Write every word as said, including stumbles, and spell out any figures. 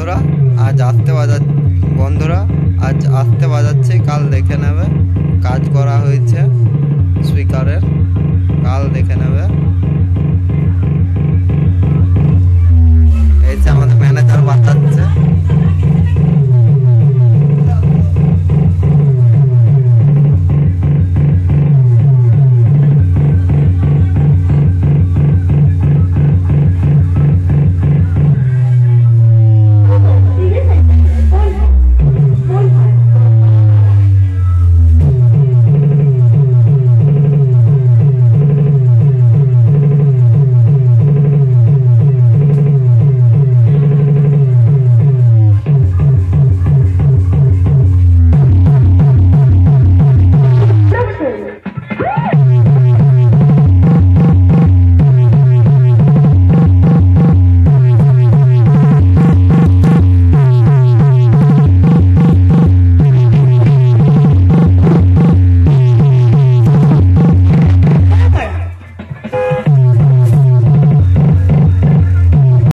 বন্ধুরা আজ আসতে বাজা বন্ধুরা আজ আসতে বাজাচ্ছে, কাল দেখে নেবে। কাজ করা হয়েছে স্পিকারের, কাল দেখে নেবে। এই যে আমাদের ম্যানেজার বাচ্চা